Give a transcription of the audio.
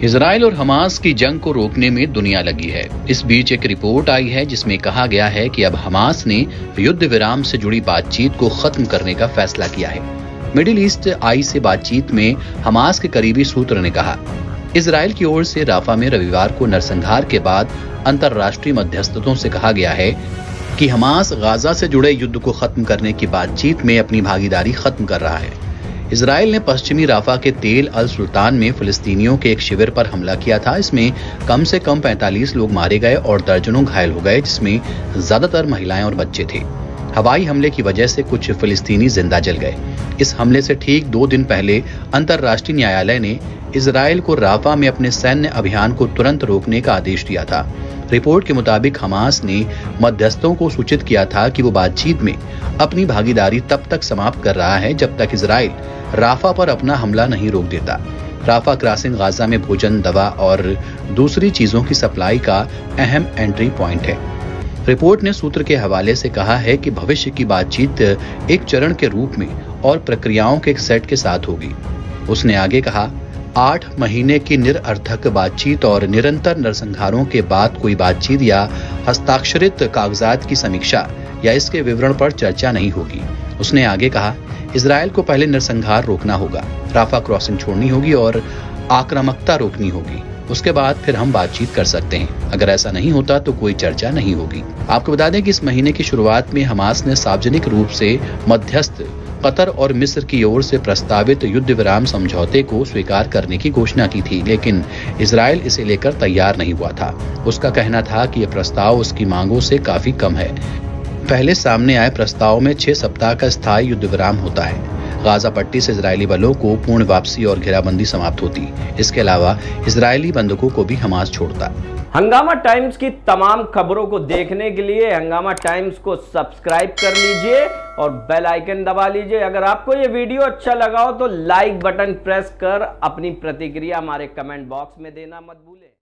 Israel और Hamas की जंग को रोकने में दुनिया लगी है। इस बीच एक रिपोर्ट आई है जिसमें कहा गया है कि अब हमास ने युद्ध विराम से जुड़ी बातचीत को खत्म करने का फैसला किया है। मिडिल ईस्ट आई से बातचीत में हमास के करीबी सूत्र ने कहा, इजराइल की ओर से राफा में रविवार को नरसंहार के बाद अंतर्राष्ट्रीय मध्यस्थों से कहा गया है कि हमास गाजा से जुड़े युद्ध को खत्म करने की बातचीत में अपनी भागीदारी खत्म कर रहा है। इजराइल ने पश्चिमी राफा के तेल अल सुल्तान में फिलिस्तीनियों के एक शिविर पर हमला किया था। इसमें कम से कम 45 लोग मारे गए और दर्जनों घायल हो गए, जिसमें ज्यादातर महिलाएं और बच्चे थे। हवाई हमले की वजह से कुछ फिलिस्तीनी जिंदा जल गए। इस हमले से ठीक 2 दिन पहले अंतर्राष्ट्रीय न्यायालय ने इजराइल को राफा में अपने सैन्य अभियान को तुरंत रोकने का आदेश दिया था। रिपोर्ट के मुताबिक हमास ने मध्यस्थों को सूचित किया था कि वो बातचीत में अपनी भागीदारी तब तक समाप्त कर रहा है जब तक इजराइल राफा पर अपना हमला नहीं रोक देता। राफा क्रॉसिंग गाजा में भोजन, दवा और दूसरी चीजों की सप्लाई का अहम एंट्री पॉइंट है। रिपोर्ट ने सूत्र के हवाले से कहा है कि भविष्य की बातचीत एक चरण के रूप में और प्रक्रियाओं के एक सेट के साथ होगी। उसने आगे कहा, 8 महीने की निरर्थक बातचीत और निरंतर नरसंहारों के बाद कोई बातचीत या हस्ताक्षरित कागजात की समीक्षा या इसके विवरण पर चर्चा नहीं होगी। उसने आगे कहा, इजराइल को पहले नरसंहार रोकना होगा, राफा क्रॉसिंग छोड़नी होगी और आक्रामकता रोकनी होगी। उसके बाद फिर हम बातचीत कर सकते हैं। अगर ऐसा नहीं होता तो कोई चर्चा नहीं होगी। आपको बता दें कि इस महीने की शुरुआत में हमास ने सार्वजनिक रूप से मध्यस्थ कतर और मिस्र की ओर से प्रस्तावित युद्ध विराम समझौते को स्वीकार करने की घोषणा की थी, लेकिन इजराइल इसे लेकर तैयार नहीं हुआ था। उसका कहना था कि यह प्रस्ताव उसकी मांगों से काफी कम है। पहले सामने आए प्रस्ताव में 6 सप्ताह का स्थायी युद्ध विराम होता है। गाजा पट्टी से इजरायली बलों को पूर्ण वापसी और घेराबंदी समाप्त होती। इसके अलावा इजरायली बंधकों को भी हमास छोड़ता। हंगामा टाइम्स की तमाम खबरों को देखने के लिए हंगामा टाइम्स को सब्सक्राइब कर लीजिए और बेल आइकन दबा लीजिए। अगर आपको ये वीडियो अच्छा लगा हो तो लाइक बटन प्रेस कर अपनी प्रतिक्रिया हमारे कमेंट बॉक्स में देना मत भूलें।